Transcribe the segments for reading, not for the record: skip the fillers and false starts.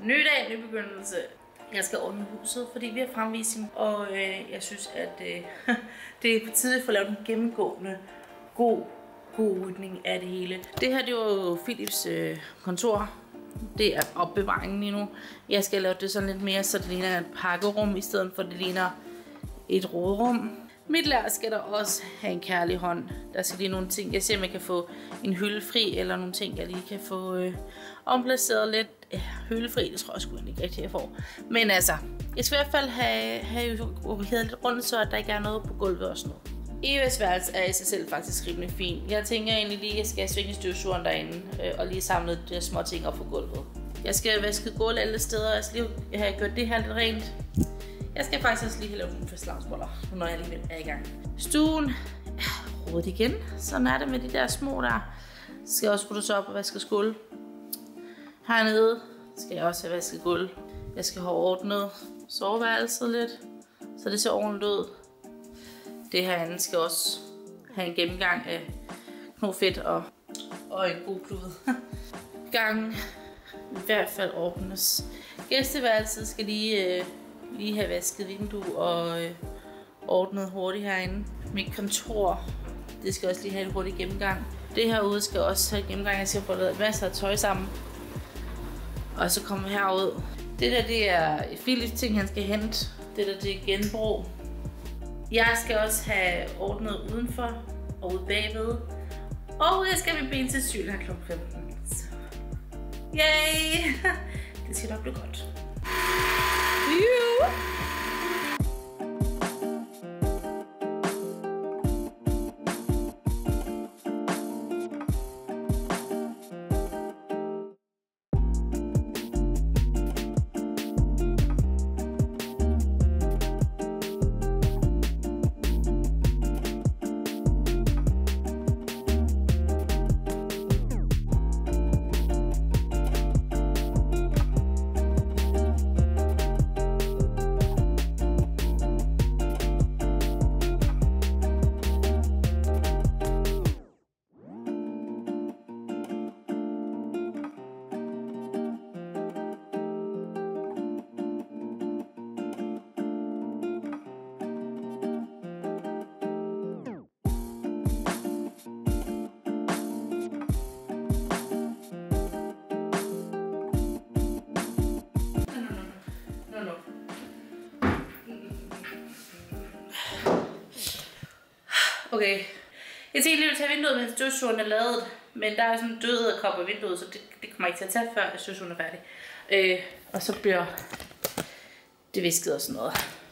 Ny dag, ny begyndelse. Jeg skal ordne huset, fordi vi har fremvisning, og jeg synes, at det er på tide at få lavet en gennemgående god rydning af det hele. Det her, det var jo Philips kontor. Det er opbevaringen lige nu. Jeg skal lave det sådan lidt mere, så det ligner et pakkerum, i stedet for det ligner et rådrum. Mit lær skal der også have en kærlig hånd. Der skal lige nogle ting. Jeg ser, om jeg kan få en hylde fri, eller nogle ting, jeg lige kan få omplaceret lidt. Ja, hylde fri, det tror jeg sgu ikke rigtig, jeg får. Men altså, jeg skal i hvert fald have lidt rundt, så at der ikke er noget på gulvet og sådan noget. Evas værelse er i sig selv faktisk rimelig fin. Jeg tænker egentlig lige, at jeg skal svinge støvsugeren derinde og lige samle de små ting op på gulvet. Jeg skal vaske gulv alle steder. Jeg skal lige have gjort det her lidt rent. Jeg skal faktisk også lige have lavet nogle fæstlavnsboller, når jeg alligevel er i gang. Stuen er rodet igen. Sådan er det med de der små der. Så skal jeg også ryddes op og vaske gulv. Hernede skal jeg også have vasket gulv. Jeg skal have ordnet soveværelset lidt, så det ser ordentligt ud. Det her andet skal også have en gennemgang af knofedt og en god klude. Gangen i hvert fald ordnes. Gæsteværelset skal lige have vasket vindue og ordnet hurtigt herinde. Mit kontor, det skal også lige have en hurtig gennemgang. Det herude skal også have en gennemgang. Jeg skal få lavet masser af tøj sammen. Og så kommer vi herud. Det der, det er Philips ting, han skal hente. Det der, det er genbrug. Jeg skal også have ordnet udenfor og ude bagved. Og jeg skal med ben til syl her kl. 15. Så. Yay! Det skal nok blive godt. Okay, jeg tænkte lige at tage vinduet, mens støvsugeren er lavet, men der er sådan en død edderkop af vinduet, så det kommer ikke til at tage, før støvsugeren er færdig. Og så bliver det visket og sådan noget.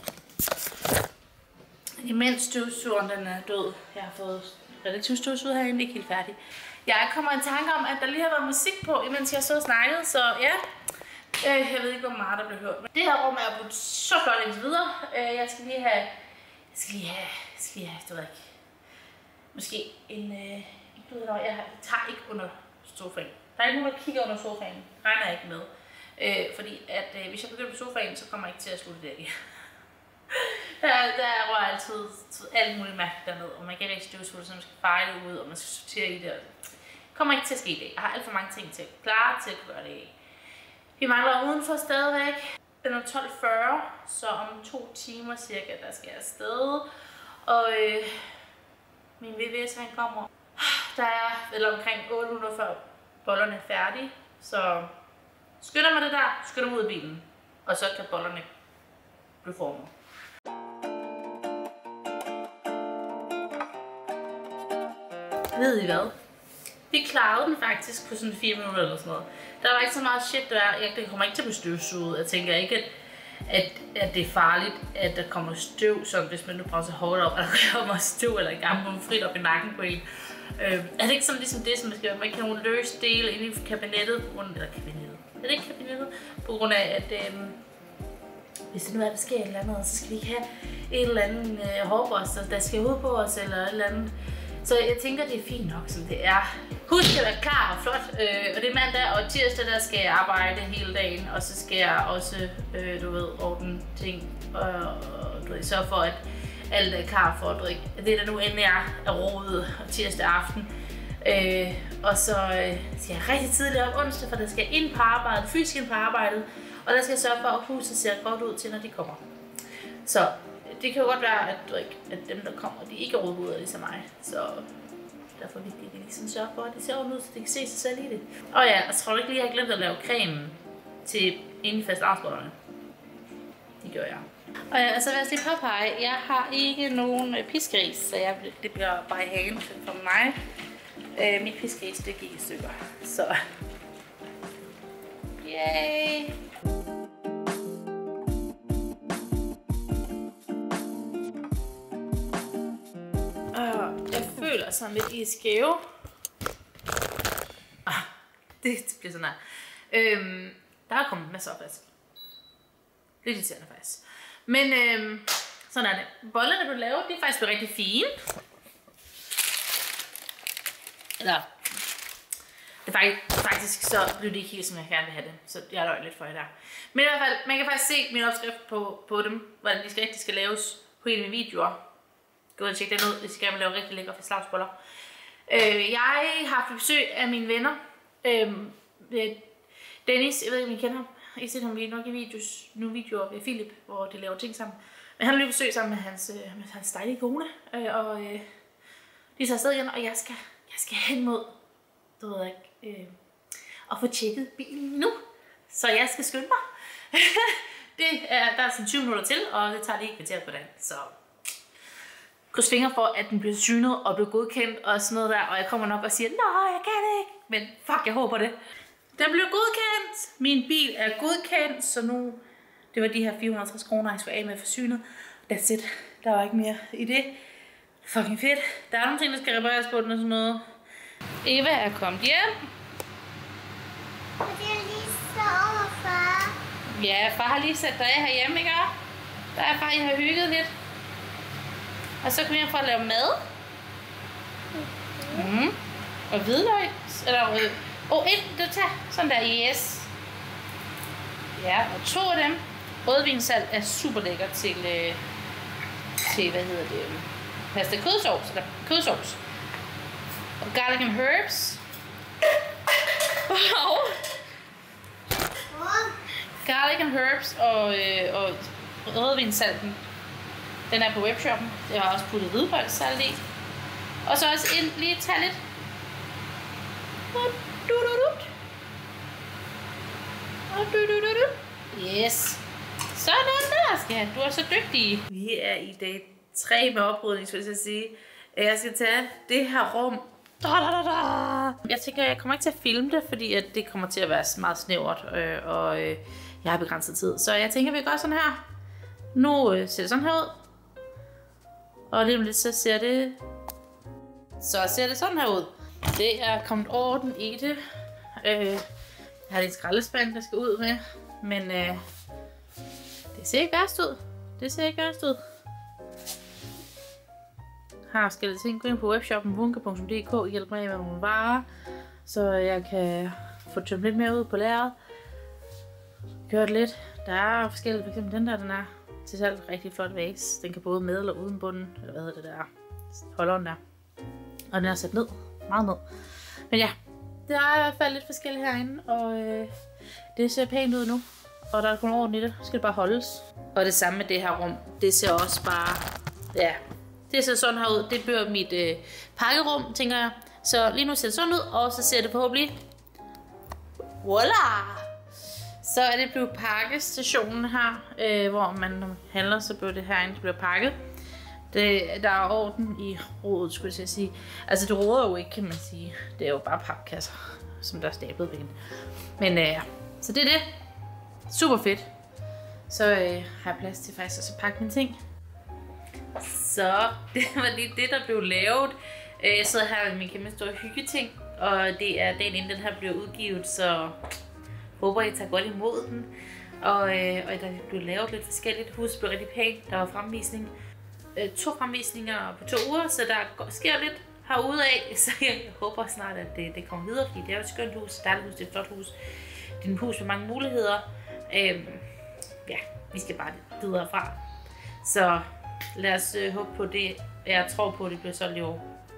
Imens støvsugeren den er død, jeg har fået relativt støvsuget herinde, ikke helt færdig. Jeg kommer i tanke om, at der lige har været musik på, imens jeg så og snakket, så ja. Jeg ved ikke, hvor meget der blev hørt. Men det her rum er blevet så flot indtil videre. Jeg skal lige have, det ved jeg ikke. Måske en jeg tager ikke under sofaen. Der er ikke nogen, der kigger under sofaen. Regner jeg ikke med. Fordi at hvis jeg begynder på sofaen, så kommer jeg ikke til at slutte det af. Der rører altid alt muligt mærke dernede, og man kan ikke støvsuge, så man skal fejle ud, og man skal sortere i det. Det kommer ikke til at ske det. Jeg har alt for mange ting til at klare til at gøre det af. Vi mangler udenfor stadigvæk. Den er 12:40, så om 2 timer cirka, der skal jeg afsted. Og min VVS han kommer. Der er vel omkring 8 minutter før bollerne er færdige. Så skynder mig det der, skynder mig ud af bilen. Og så kan bollerne blive formet. Ved I hvad? Vi klarede den faktisk på sådan 4 minutter eller sådan noget. Der var ikke så meget shit der. Jeg kommer ikke til at blive støvsuget. Jeg tænker ikke, at det er farligt, at der kommer støv, som hvis man nu bremser hårdt op, og der kommer støv eller en gammel pomfrit op i nakken på en. Er det ikke sådan ligesom det, som man ikke have nogle løse dele inde i kabinettet, er det ikke kabinettet? På grund af, at hvis det nu er, der sker et eller andet, så skal vi ikke have en eller anden hårboster, der skal ud på os, eller et eller andet. Så jeg tænker, det er fint nok, som det er. Husk at være klar og flot, og det er mandag og tirsdag, der skal jeg arbejde hele dagen, og så skal jeg også, ordne ting, og sørge for, at alt er klar for at drikke. Det der nu endelig er rodet og tirsdag aften. Og så skal jeg rigtig tidligt op onsdag, for der skal ind på arbejdet, fysisk ind på arbejdet. Og der skal jeg sørge for, at huset ser godt ud til, når de kommer. Så det kan jo godt være, at dem, der kommer, de ikke er rodhuder ligesom mig. Så derfor er det vigtigt, at de ligesom sørger for, at det ser ud, så de kan se sig selv i det. Og ja, og så tror du ikke lige, at jeg har glemt at lave creme til inden fast afspånderne. Det gør jeg. Og ja, altså lad os lige påpege, jeg har ikke nogen piskris, så det bliver bare i hagen for mig. Mit piskris, det gik i stykker. Så yay! Jeg føler sådan lidt i skæve. Det bliver sådan her. Der er kommet masser af opvask. Det er irriterende faktisk. Men sådan er det. Bollerne, du laver, de er faktisk rigtig fine. Eller, det er faktisk så blev det ikke helt, som jeg gerne vil have det. Så jeg løg lidt for jer der. Men i hvert fald, man kan faktisk se min opskrift på dem, hvordan de skal laves på en af mine videoer. Gå og tjekke den ud, hvis I gerne vil lave rigtig lækre flæskeboller. Jeg har haft besøg af mine venner. Dennis, jeg ved ikke, om I kender ham. Jeg har set ham lige nok i nogle videoer med Philip, hvor de laver ting sammen. Men han har lige besøg sammen med hans dejlige kone. Og de tager afsted igen, og jeg skal hen mod, du ved ikke, og få tjekket bilen nu. Så jeg skal skynde mig. Der er sådan 20 minutter til, og det tager lige et kvarter på dagen. Så kryds fingre for, at den bliver synet og bliver godkendt og sådan noget der. Og jeg kommer nok og siger, nej, jeg kan det ikke. Men fuck, jeg håber det. Den bliver godkendt. Min bil er godkendt, så nu, det var de her 460 kroner, jeg skulle af med for synet. That's it. Der var ikke mere i det. Fucking fedt. Der er nogle ting, der skal repareres på den og sådan noget. Eva er kommet hjem. Det er lige så over, far. Ja, far har lige sat dig af herhjemme, ikke? Der er far, I har hygget lidt. Og så kommer jeg for at lave mad. Og hvidløg. Eller du tager sådan der, yes. Ja, og 2 af dem. Rødvinsalt er super lækker til hvad hedder det? Pasta kødsovs, eller kødsovs. Og garlic and herbs. Garlic and herbs og rødvinsalten. Den er på webshoppen. Jeg har også puttet hvidløgssalt i. Og så også lige tage lidt. Yes. Sådan der, skat. Du er så dygtig. Vi er i dag 3 med oprydning, vil jeg sige. Jeg skal tage det her rum. Jeg tænker, jeg kommer ikke til at filme det, fordi at det kommer til at være meget snævert, og jeg har begrænset tid. Så jeg tænker, vi gør sådan her. Nu ser det sådan her ud. Og lige om lidt, så ser det sådan her ud. Det er kommet orden i det. Jeg har en skraldespand, der skal ud med. Men det ser ikke værst ud. Har forskellige ting. Gå ind på webshoppen bunker.dk, hjælp mig med nogle varer, så jeg kan få tømt lidt mere ud på lageret. Gjort lidt. Der er forskellige, for eksempel den der, den er til salg rigtig flot vase. Den kan både med eller uden bunden, eller hvad hedder det der, holderen der. Og den er sat ned, meget ned. Men ja, der er i hvert fald lidt forskelligt herinde, og det ser pænt ud nu. Og der er kun orden i det, skal det bare holdes. Og det samme med det her rum, det ser også bare, ja, det ser sådan her ud. Det bliver mit pakkerum, tænker jeg. Så lige nu ser det sådan ud, og så ser det forhåbentlig, voila! Så er det blevet pakkestationen her, hvor man handler, så bliver det herinde, det bliver pakket. Der er orden i rodet, skulle jeg sige. Altså det roder jo ikke, kan man sige. Det er jo bare papkasser, som der er stablet ved. Men så det er det. Super fedt. Så har jeg plads til faktisk at pakke mine ting. Så det var lige det, der blev lavet. Jeg sidder her med min kæmpe store hyggeting, og det er dagen inden den her blev udgivet, så håber I tager godt imod den. Og der blev lavet lidt forskelligt. Huset blev rigtig pænt. Der var fremvisning. 2 fremvisninger på 2 uger, så der sker lidt herude af. Så jeg håber snart, at det kommer videre, fordi det er et skønt hus, et dejligt hus, det er et flot hus. Det er et hus med mange muligheder. Ja, vi skal bare videre fra. Så lad os håbe på det. Jeg tror på, at det bliver solgt i år.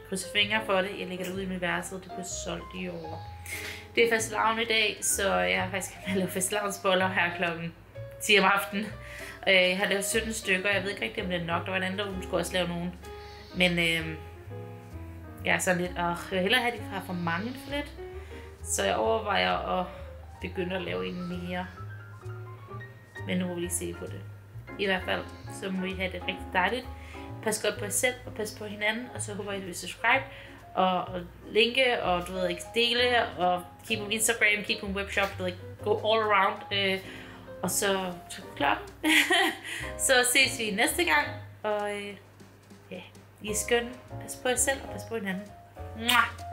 krydse fingre for det. Jeg lægger det ud i universet, det bliver solgt i år. Det er fastelavn i dag, så jeg har faktisk med at lave fastelavnsboller her klokken 10 om aftenen. Jeg har lavet 17 stykker, jeg ved ikke rigtig, om det er nok. Der var en anden, der skulle også lave nogen. Men jeg er sådan lidt, jeg vil hellere have, at de har for mange end for lidt. Så jeg overvejer at begynde at lave en mere. Men nu må vi lige se på det. I hvert fald, så må I have det rigtig dejligt. Pas godt på jer selv, og pas på hinanden. Og så håber jeg, at I vil subscribe og linke, og du ved ikke, dele, og keep på Instagram, keep på webshop, du ved ikke, go all around. Og så klar. Så ses vi næste gang. Og ja, I er skønne. Pas på jer selv, og pas på hinanden. Mwah!